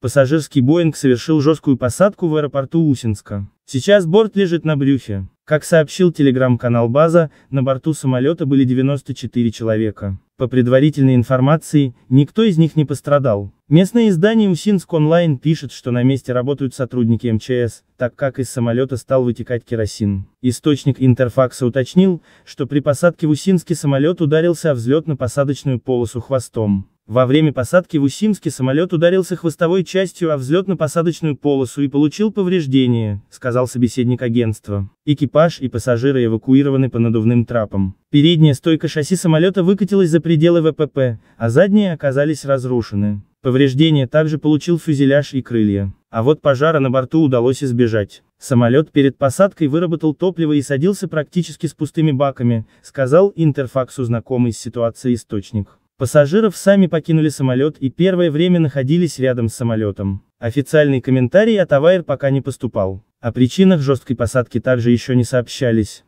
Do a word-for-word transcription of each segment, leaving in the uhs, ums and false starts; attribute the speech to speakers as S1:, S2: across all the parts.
S1: Пассажирский Боинг совершил жесткую посадку в аэропорту Усинска. Сейчас борт лежит на брюхе. Как сообщил телеграм-канал «База», на борту самолета были девяносто четыре человека. По предварительной информации, никто из них не пострадал. Местное издание Усинск онлайн пишет, что на месте работают сотрудники эм че эс, так как из самолета стал вытекать керосин. Источник Интерфакса уточнил, что при посадке в Усинске самолет ударился о взлетно-посадочную полосу хвостом. Во время посадки в Усинске самолет ударился хвостовой частью о взлетно-посадочную полосу и получил повреждения, сказал собеседник агентства. Экипаж и пассажиры эвакуированы по надувным трапам. Передняя стойка шасси самолета выкатилась за пределы вэ пэ пэ, а задние оказались разрушены. Повреждения также получил фюзеляж и крылья. А вот пожара на борту удалось избежать. Самолет перед посадкой выработал топливо и садился практически с пустыми баками, сказал Интерфаксу знакомый с ситуацией источник. Пассажиров сами покинули самолет и первое время находились рядом с самолетом. Официальный комментарий от Аваир пока не поступал. О причинах жесткой посадки также еще не сообщались.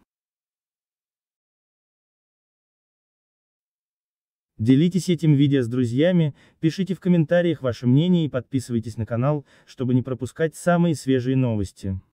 S1: Делитесь этим видео с друзьями, пишите в комментариях ваше мнение и подписывайтесь на канал, чтобы не пропускать самые свежие новости.